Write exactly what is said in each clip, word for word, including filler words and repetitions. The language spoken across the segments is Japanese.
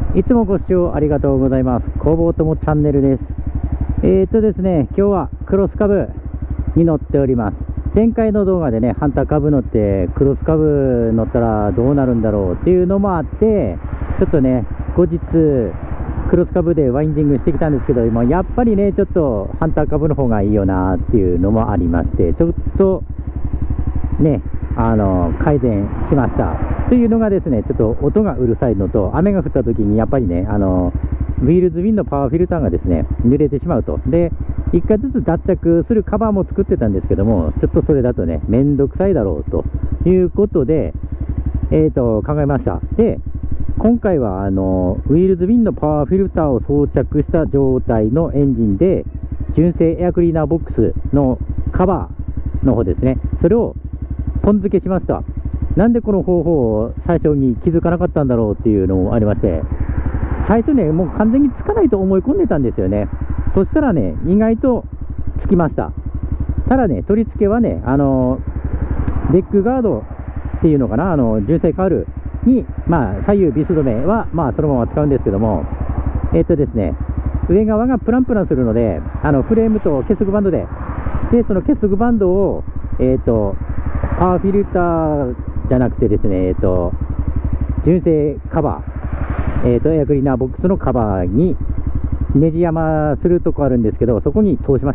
いつもご視聴ありがとうございます。工房友チャンネルです。えーとですね、今日はクロス株に乗っております。前回の動画でね、ハンター株乗ってクロス株乗ったらどうなるんだろうっていうのもあって、ちょっとね、後日クロス株でワインディングしてきたんですけど、今やっぱりね、ちょっとハンター株の方がいいよなっていうのもありまして、ちょっとね、あの改善しましたというのがですね、ちょっと音がうるさいのと、雨が降った時にやっぱりね、あのウィールズウィンのパワーフィルターがですね濡れてしまうと。で、いっかいずつ脱着するカバーも作ってたんですけども、ちょっとそれだとねめんどくさいだろうということで、えーと考えました。で、今回はあのウィールズウィンのパワーフィルターを装着した状態のエンジンで、純正エアクリーナーボックスのカバーの方ですね、それをポン付けしました。なんでこの方法を最初に気づかなかったんだろうっていうのもありまして、最初ね、もう完全につかないと思い込んでたんですよね。そしたらね、意外とつきました。ただね、取り付けはね、あのレッグガードっていうのかな、あの純正カールに、まあ、左右ビス止めは、まあ、そのまま使うんですけども、えっとですね、上側がプランプランするので、あのフレームと結束バンドで、で、その結束バンドを、えっと、パワーフィルターじゃなくてですね、えっと、純正カバー、えっと、エアクリーナーボックスのカバーにネジ山するとこあるんですけど、そこに通しました。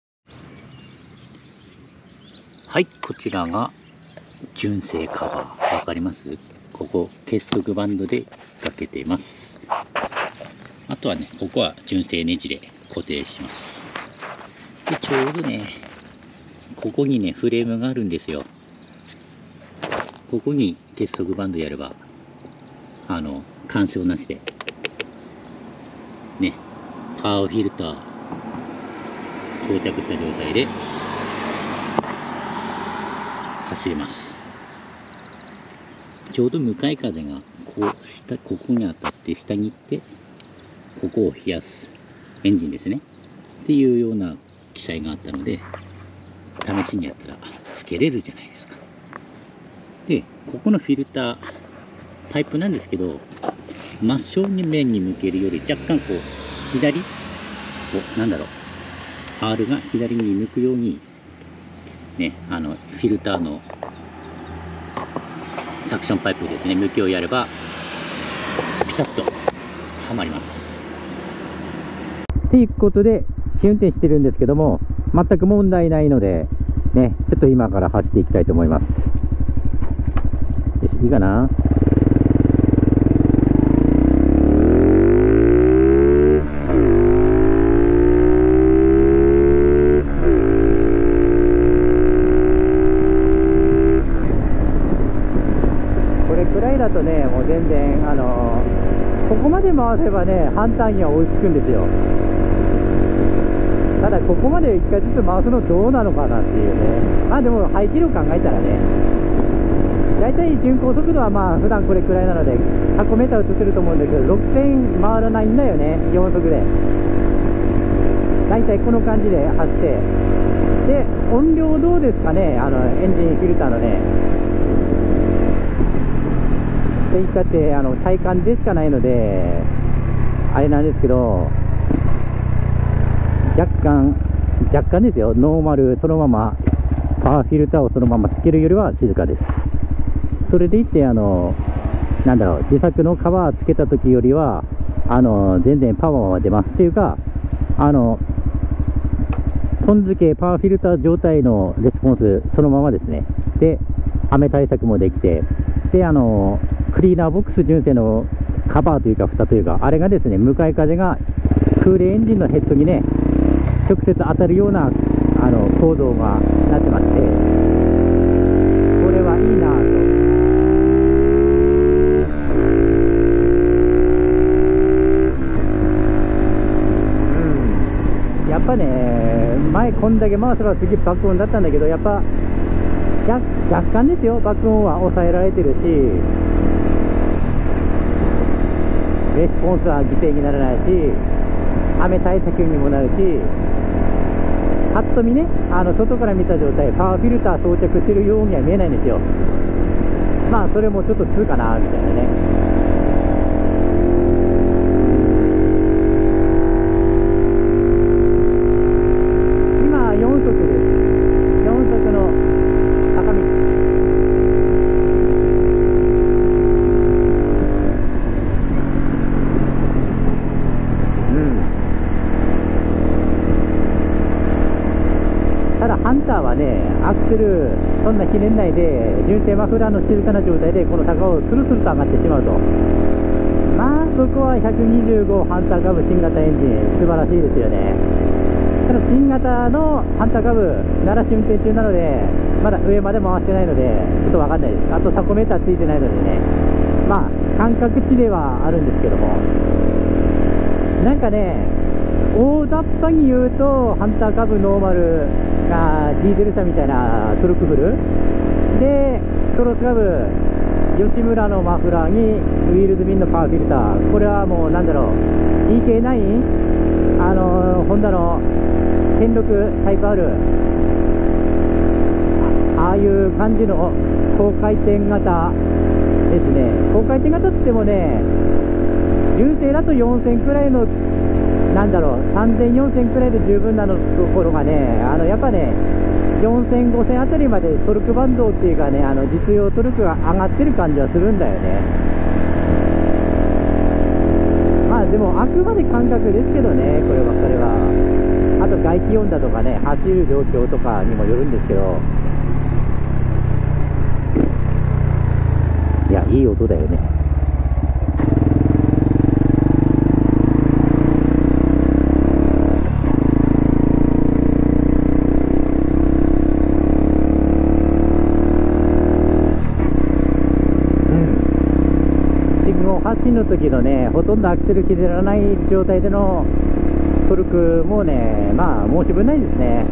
はい、こちらが純正カバー。わかります？ここ、結束バンドで引っ掛けています。あとはね、ここは純正ネジで固定します。で、ちょうどね、ここにね、フレームがあるんですよ。ここに結束バンドやれば、あの、干渉なしで、ね、パワーフィルター装着した状態で走れます。ちょうど向かい風がこう下、ここに当たって下に行って、ここを冷やすエンジンですね。っていうような記載があったので、試しにやったらつけれるじゃないですか。で、ここのフィルター、パイプなんですけど、真正面に向けるより若干こう、左、こう、なんだろう、アール が左に向くように、ね、あの、フィルターのサクションパイプですね、向きをやれば、ピタッとはまります。ということで、試運転してるんですけども、全く問題ないので、ね、ちょっと今から走っていきたいと思います。よし、いいかな。これくらいだとね、もう全然、あのー、ここまで回せばね、反対には追いつくんですよ。ただここまでいっかいずつ回すのどうなのかなっていうね。まあでも排気量考えたらね、だいたい巡航速度はまあ普段これくらいなのでひゃくメーター移せると思うんだけど、ろくせん回らないんだよね、よん速で。だいたいこの感じで走って、で音量どうですかね、あのエンジンフィルターのね。って言ったってあの体感でしかないのであれなんですけど、若干、若干ですよ、ノーマル、そのまま、パワーフィルターをそのままつけるよりは静かです。それでいって、あの、なんだろう、自作のカバーつけた時よりは、あの、全然パワーは出ます。っていうか、あの、トン付け、パワーフィルター状態のレスポンス、そのままですね。で、雨対策もできて、で、あの、クリーナーボックス純正のカバーというか、蓋というか、あれがですね、向かい風が、空冷エンジンのヘッドにね、直接当たるようなあの構造がなってまして、これはいいなぁと。うん、やっぱね、前こんだけ回せば次爆音だったんだけど、やっぱ若, 若干ですよ、爆音は抑えられてるし、レスポンスは犠牲にならないし、雨対策にもなるし、ぱっと見ね、あの外から見た状態、パワーフィルター装着してるようには見えないんですよ。まあそれもちょっと通かなみたいなね。 ターはね、アクセル、そんなひねんないで、純正マフラーの静かな状態で、この坂をスルスルと上がってしまうと。まあ、そこはひゃくにじゅうごハンターカブ新型エンジン、素晴らしいですよね。ただ、新型のハンターカブ、鳴らし運転中なので、まだ上まで回してないので、ちょっとわかんないです。あと、タコメーターついてないのでね、まあ、感覚値ではあるんですけども、なんかね、大雑把に言うと、ハンターカブノーマルがディーゼル車みたいなトルクフルで、クロスカブ、吉村のマフラーにウィールズミンのパワーフィルター、これはもうなんだろう、イーケーナイン、あのホンダのテンろくタイプ R、ああいう感じの高回転型ですね。高回転型って言ってもね、純正だとよんせんくらいの、なんだろう、さんぜん、よんせんくらいで十分なのところがね、あのやっぱね、よんせん、ごせんあたりまでトルクバンドっていうかね、あの実用トルクが上がってる感じはするんだよね。まあでも、あくまで感覚ですけどね、こればっかりは。あと外気温だとかね、走る状況とかにもよるんですけど、いや、いい音だよね。発進の時のね、ほとんどアクセル切らない状態でのトルクもね、まあ申し分ないですね。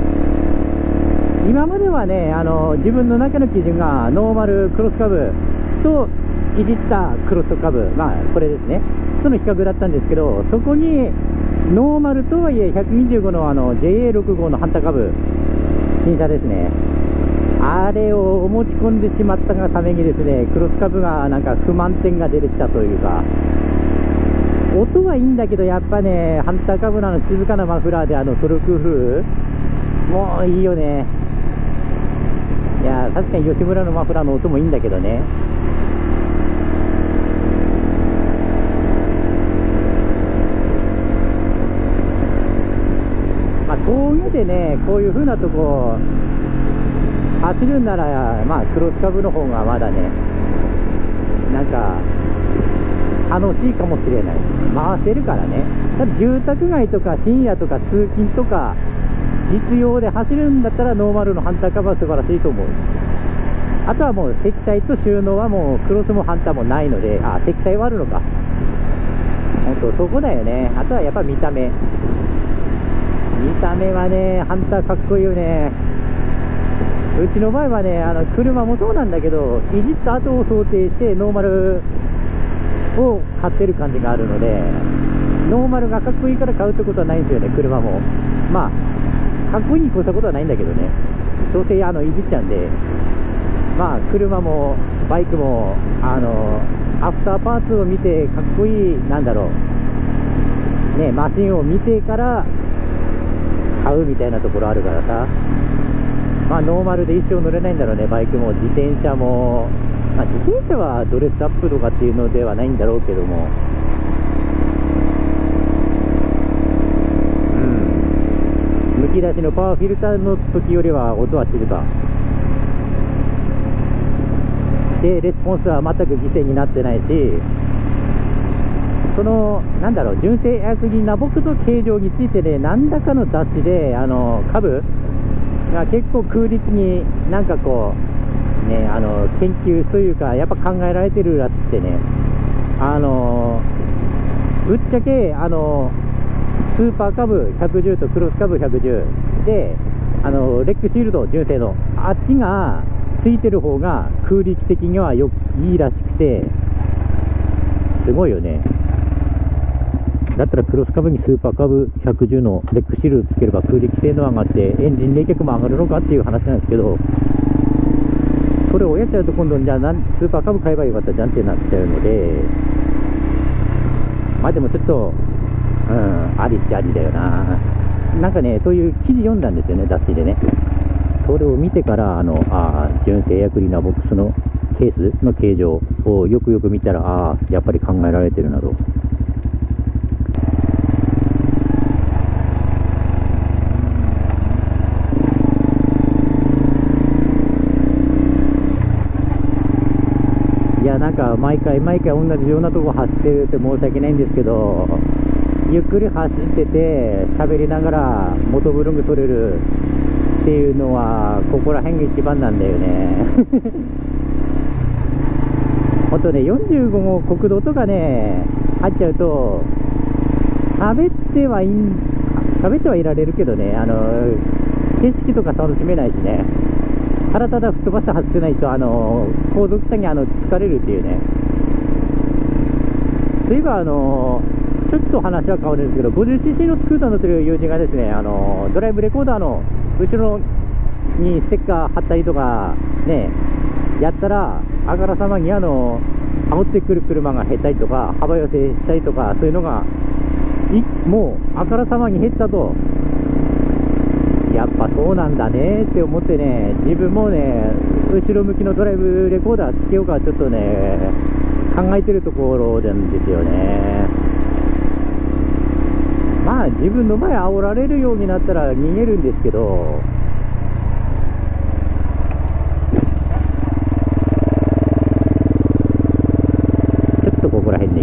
今まではね、あの自分の中の基準がノーマルクロスカブといじったクロスカブ、まあこれですね、との比較だったんですけど、そこにノーマルとはいえひゃくにじゅうごのあの ジェイエーろくじゅうご のハンターカブ、新車ですね。あれを持ち込んでしまったがためにですね、クロスカブがなんか不満点が出てきたというか、音はいいんだけど、やっぱね、ハンターカブのあの静かなマフラーであのトルクフル、もういいよね。いや、確かに吉村のマフラーの音もいいんだけどね。まあ、峠でね、こういう風なとこ、走るんなら、まあ、クロスカブの方がまだね、なんか、楽しいかもしれない。回せるからね。ただ住宅街とか深夜とか通勤とか、実用で走るんだったらノーマルのハンターカブは素晴らしいと思う。あとはもう積載と収納はもうクロスもハンターもないので、あ、積載はあるのか。ほんと、そこだよね。あとはやっぱ見た目。見た目はね、ハンターかっこいいよね。うちの場合はね、あの車もそうなんだけど、いじった後を想定してノーマルを買ってる感じがあるので、ノーマルがかっこいいから買うってことはないんですよね、車も。まあ、かっこいいに越したことはないんだけどね、どうせあのいじっちゃうんで、まあ、車もバイクも、あのアフターパーツを見て、かっこいい、なんだろう、ね、マシンを見てから買うみたいなところあるからさ。まあ、ノーマルで一生乗れないんだろうね、バイクも自転車も。まあ、自転車はドレスアップとかっていうのではないんだろうけども、うん、むき出しのパワーフィルターの時よりは音は静かで、レスポンスは全く犠牲になってないし、そのなんだろう、純正エアクリーナボックスの形状についてね、何らかの雑誌であの株が結構空力になんかこうね、あの研究というかやっぱ考えられてるらしくてね、あのぶっちゃけあのスーパーカブひゃくじゅうとクロスカブひゃくじゅうで、あのレックシールド純正のあっちがついてる方が空力的にはよいいらしくて、すごいよね。だったらクロスカブにスーパーカブひゃくじゅうのレックシールドつければ空力性能上がってエンジン冷却も上がるのかっていう話なんですけど、それをやっちゃうと今度じゃあなんスーパーカブ買えばよかったじゃんってなっちゃうので、まあでもちょっと、うん、ありっちゃありだよな。なんかね、そういう記事読んだんですよね、雑誌でね。それを見てから、あのあ純正エアクリーナボックスのケースの形状をよくよく見たら、ああやっぱり考えられてるなと。 毎回毎回同じようなとこ走ってるって申し訳ないんですけど、ゆっくり走ってて喋りながらモトブログ撮れるっていうのはここら辺が一番なんだよねほんとね、よんじゅうご号国道とかね入っちゃうと喋ってはいん喋ってはいられるけどね、あの景色とか楽しめないしね、ただただ吹っ飛ばして走ってないと、あの後続車にあの疲れるっていうね。そういえばあのちょっと話は変わるんですけど、 ごじゅっシーシー のスクーター乗ってる友人がですね、あのドライブレコーダーの後ろにステッカー貼ったりとかねやったら、あからさまにあの煽ってくる車が減ったりとか幅寄せしたりとか、そういうのがいもうあからさまに減ったと。やっぱそうなんだねって思ってね、自分もね後ろ向きのドライブレコーダーつけようかちょっとね考えてるところなんですよね。まあ自分の前煽られるようになったら逃げるんですけど、ちょっとここら辺